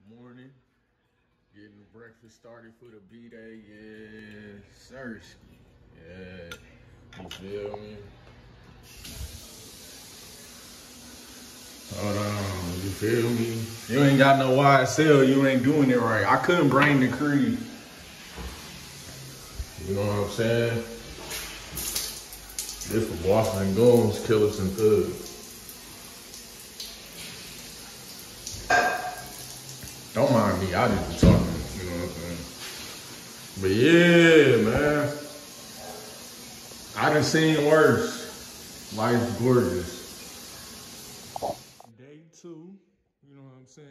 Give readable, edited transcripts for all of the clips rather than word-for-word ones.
Morning, getting the breakfast started for the B-Day, yeah, sir. Yeah, you feel me? Hold on, you feel me? You ain't got no YSL, you ain't doing it right. I couldn't bring the creed. You know what I'm saying? This for Boston and Goons, Killers and Thugs. Don't mind me, I just be talking, you know what I'm saying? But yeah, man. I done seen worse. Life's gorgeous. Day 2, you know what I'm saying?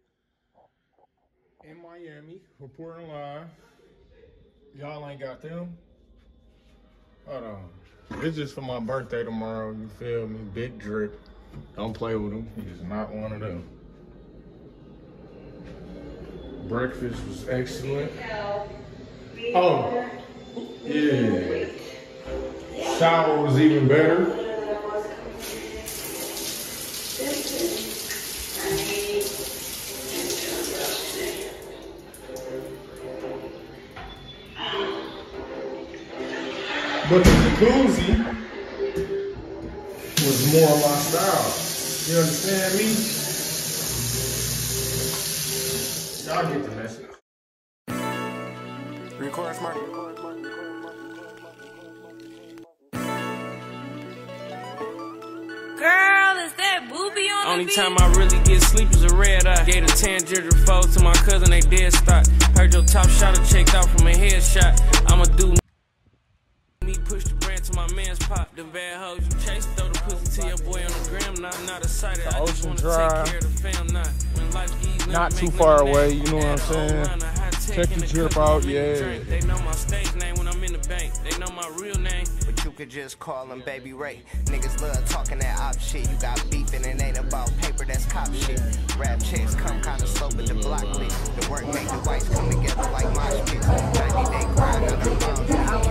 In Miami, reporting live. Y'all ain't got them? Hold on. It's just for my birthday tomorrow, you feel me? Big drip. Don't play with him. He's not one of them. Breakfast was excellent. Oh, yeah. Shower was even better. But the jacuzzi was more my style. You understand me? Y'all get the message. Record smart. Girl, is that booby on Only the time I really get sleep is a red eye. Gave the 10 ginger foes to my cousin, they dead stock. Heard your top shotter checked out from a headshot. I'ma do me, push the brand to my man's pop. The bad hoes you chase, throw the pussy to your boy on the gram. Not excited, I just wanna take care of the fam. When life gives not too far away, you know what I'm saying? Check the drip out, yeah. They know my stage name when I'm in the bank. They know my real name. But you could just call him Baby Ray. Niggas love talking that op shit. You got beef and it ain't about paper, that's cop shit. Rap checks come kinda slow, but the block lit. The work make the whites come together like mosh pits. 90-day grind on the bomb.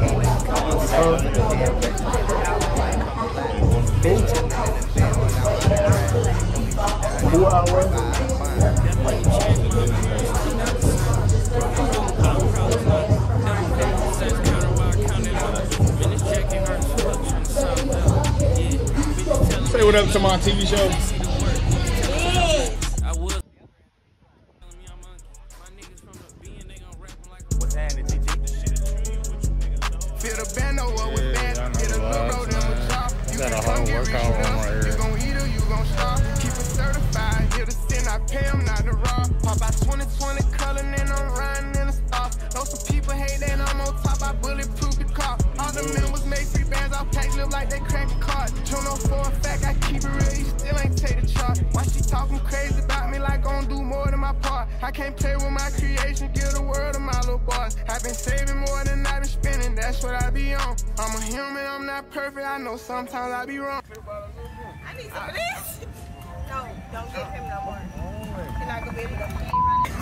Say what up to my TV show. What's happening, feel the band over with band. Get a little road in with y'all. You can come get rich with us. You gon' eat or you gon' starve. Keep it certified. Here to sin, I pay them not to rob. Pop out 2020 color and I'm riding in the stars. Know some people hate that I'm on top. I bulletproof the car. All the members make free bands. I'll pack live like they crack a card. You know for a fact I keep it real. You still ain't take the chart. Why she talking crazy about me like gon' do more than my part? I can't play with my creation. Give the world to my little boss. I've been saving more than I've been spending. That's what I be on. I'm a human. I'm not perfect. I know sometimes I be wrong. I need some of this. No, don't give him no more. You're not gonna be able to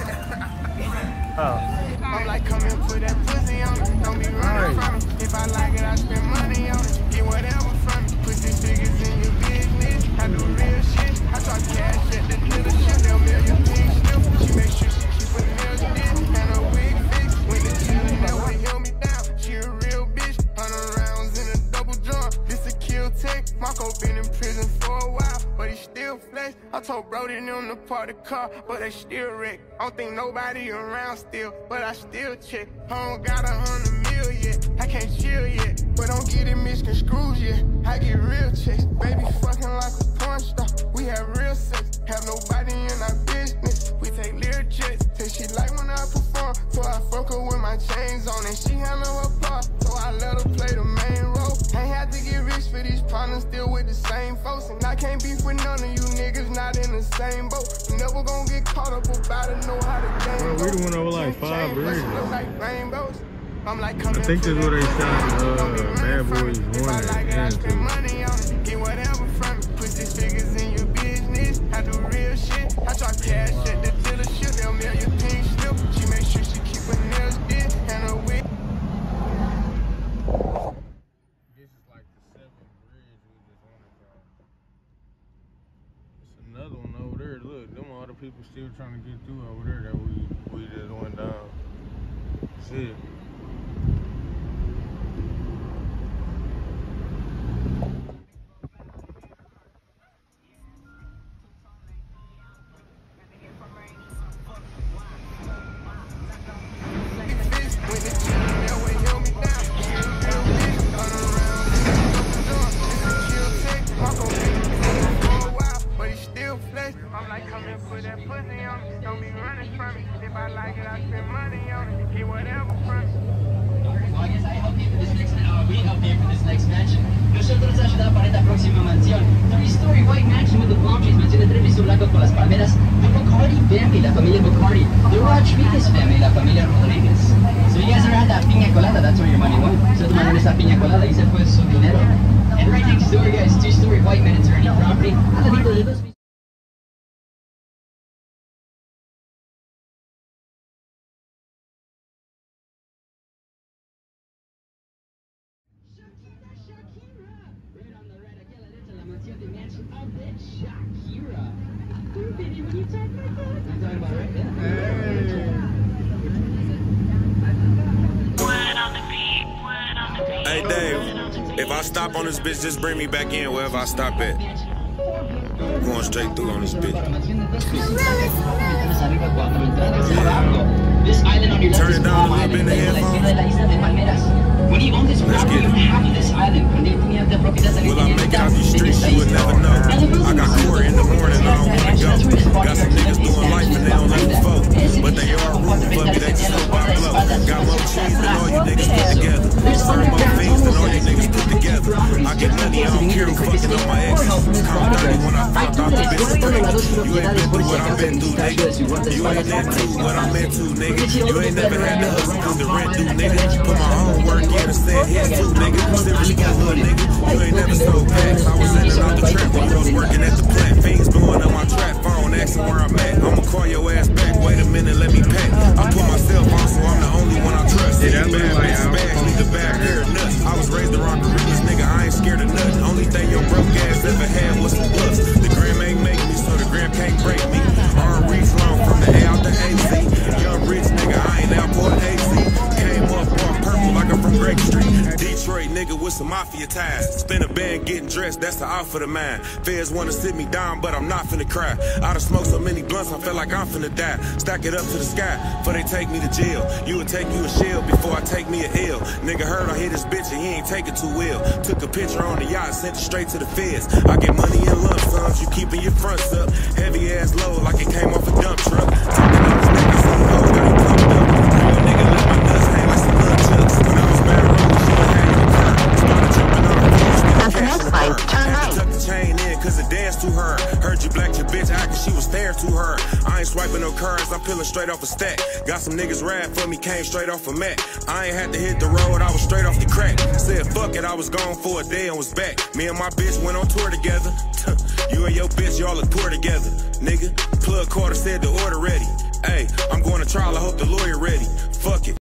I'm like, come and put that pussy on me. Don't be running from me. If I like it, I spend money on it. Get whatever from me. Put these figures in your business. I do real shit. I talk cash at the dealership. They'll mail your pink slip. She make sure she keep her nails did and her wig fixed. When the children never held me down. She a real bitch. 100 rounds in a double drum. This a kill tech. Marco been in prison for a while, but he still flex. I told Brody them to park the car, but they still wreck. I don't think nobody around still, but I still check. I don't got 100 mil yet, I can't chill yet. But don't get it misconstrued yet, I get real checks. Baby fucking like a porn star, we have real sex. Have nobody in our business, we take lyric checks. Say she like when I perform, so I fuck her with my chains on. And she handle her part, so I let her play the main role. Ain't had to get rich for these partners, still with the same folks. And I can't beef with none of you niggas, not in the same boat. You never gonna get caught up about it, know how to game. Bro, we done went over like 5 bridges. I'm like, I think this is where they shot Bad Boys 1 and 2. money on it, get whatever from me. Put these figures in your business. I do real shit. I talk cash at the dealership. They'll mail your pink slip. She make sure she keep her nails did and her wig. This is like the 7th bridge we just went across. It's another one over there. Look, them all the people still trying to get through over there that we just went down. Shit. I'm like, come and put that pussy on me. Don't be running from me. If I like it, I spend money on it. Get whatever from me. Well, I guess I help you for this next we help you for this next mansion. Nosotros ayudamos para esta próxima mansión. 3-story white mansion with the palm trees, mansión de 3 pisos blancos con las palmeras. The Bacardi family, la familia Bacardi. The Rodriguez family, la familia Rodriguez. So you guys ever had that piña colada? That's where your money went. So tomaron esa piña colada y se fue su dinero. And right next door, guys, 2-story white Mediterranean property. Al ladito de dos. Shakira. Baby, when you talk like that, I'm talking about right there. Hey Dave, if I stop on this bitch, just bring me back in wherever I stop at. Going straight through on this bitch. This island on your left is Palm Island, when he owned this property on half of this island, will I make it out these streets? You would never know. I got court in the morning, I don't wanna go. Got some niggas doing life and they don't let me vote. But they are rooting for me, they just hope I blow. Got more cheese than all you niggas put together. Serve more things than all you niggas put together. I get money, I don't care who fucking on my exes. Call dirty when I found out the bitch was pregnant. You ain't been through what I've been through, nigga. You ain't into what I'm into, nigga. You ain't never had to hustle through the rent due, nigga. Put my own work in and said here's too, nigga. Seriously, little nigga. You ain't never sold packs. I was in and out the trap when you was working at the plant. Fiends blowing up my trap phone, asking where I'm at. I'ma call your ass back. Wait a minute, let me pack. I put myself on, so I'm the only one I trust. Yeah, that bad bitch bags, need the back hair nuts. I was raised to rock arenas, nigga. I ain't scared of nothing. Only thing your broke ass ever had was some bluffs. The gram ain't make me, so the gram can't break me. R.E. flown from the A out the AC. Young rich nigga, I ain't Outport AC. Came up on purple like I'm from Grape Street. Detroit nigga with some mafia ties. Spin a band getting dressed, that's the outfit of mine. Feds wanna sit me down, but I'm not finna cry. I done smoked so many blunts, I feel like I'm finna die. Stack it up to the sky, before they take me to jail. You would take you a shell before I take me a L. Nigga heard I hit his bitch and he ain't take it too well. Took a picture on the yacht, sent it straight to the feds. I get money in lump sums, you keeping your fronts up. Heavy ass load like it came off a dump truck. Talking on his niggas, CEO got him pumped up. Real nigga let my nuts hang like some nunchucks. When I was married, she had in the car. Started jumping on the floor, had to tuck the chain in cause it danced to her. Heard you blacked your bitch out cause she was staring to her. I ain't swiping no cards, I'm peeling straight off a stack. Got some niggas ride for me, came straight off a Mac. I ain't had to hit the road, I was straight off the crack. Said fuck it, I was gone for a day and was back. Me and my bitch went on tour together. You and your bitch, y'all look poor together. Nigga, plug Carter said the order ready. Hey, I'm going to trial, I hope the lawyer ready. Fuck it.